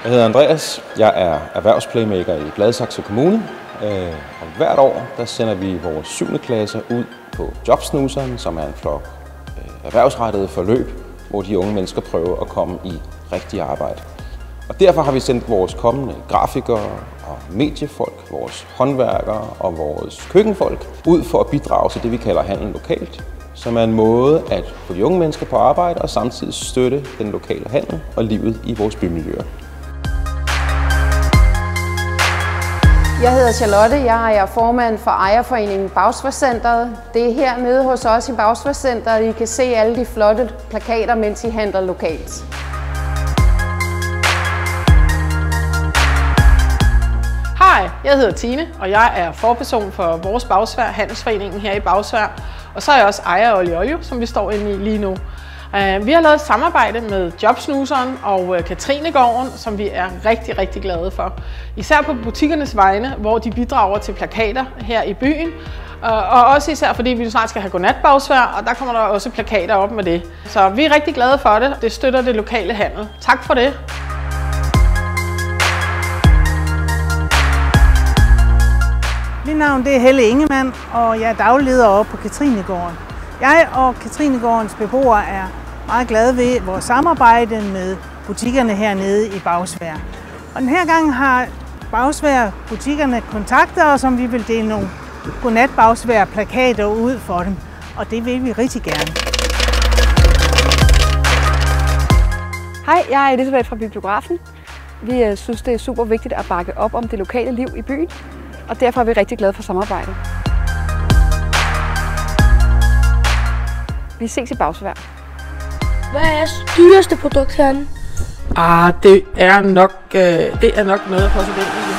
Jeg hedder Andreas. Jeg er erhvervsplaymaker i Gladsaxe Kommune. Og hvert år der sender vi vores 7. klasser ud på Jobsnuseren, som er en flok erhvervsrettede forløb, hvor de unge mennesker prøver at komme i rigtig arbejde. Og derfor har vi sendt vores kommende grafikere og mediefolk, vores håndværkere og vores køkkenfolk ud for at bidrage til det, vi kalder handel lokalt, som er en måde at få de unge mennesker på arbejde og samtidig støtte den lokale handel og livet i vores bymiljøer. Jeg hedder Charlotte. Jeg er formand for ejerforeningen Bagsværdcentret. Det er hernede hos os i Bagsværdcentret, I kan se alle de flotte plakater, mens I handler lokalt. Hej, jeg hedder Tine, og jeg er forperson for vores Bagsværd, handelsforeningen her i Bagsværd. Og så er jeg også ejer af Olli Olio, som vi står inde i lige nu. Vi har lavet et samarbejde med Jobsnuseren og Katrinegården, som vi er rigtig, rigtig glade for. Især på butikkernes vegne, hvor de bidrager til plakater her i byen. Og også især fordi vi snart skal have godnat-bagsværd, og der kommer der også plakater op med det. Så vi er rigtig glade for det. Det støtter det lokale handel. Tak for det. Mit navn er Helle Ingemann, og jeg er dagleder oppe på Katrinegården. Jeg og Katrinegårdens beboere er meget glade ved vores samarbejde med butikkerne hernede i Bagsværd. Og den her gang har Bagsværd-butikkerne kontaktet os, om vi vil dele nogle godnat-Bagsværd-plakater ud for dem. Og det vil vi rigtig gerne. Hej, jeg er Elisabeth fra Bibliografen. Vi synes, det er super vigtigt at bakke op om det lokale liv i byen, og derfor er vi rigtig glade for samarbejdet. Vi ses i Bagsværd. Hvad er jeres dyreste produkt herinde? Det er nok noget af porcelæn.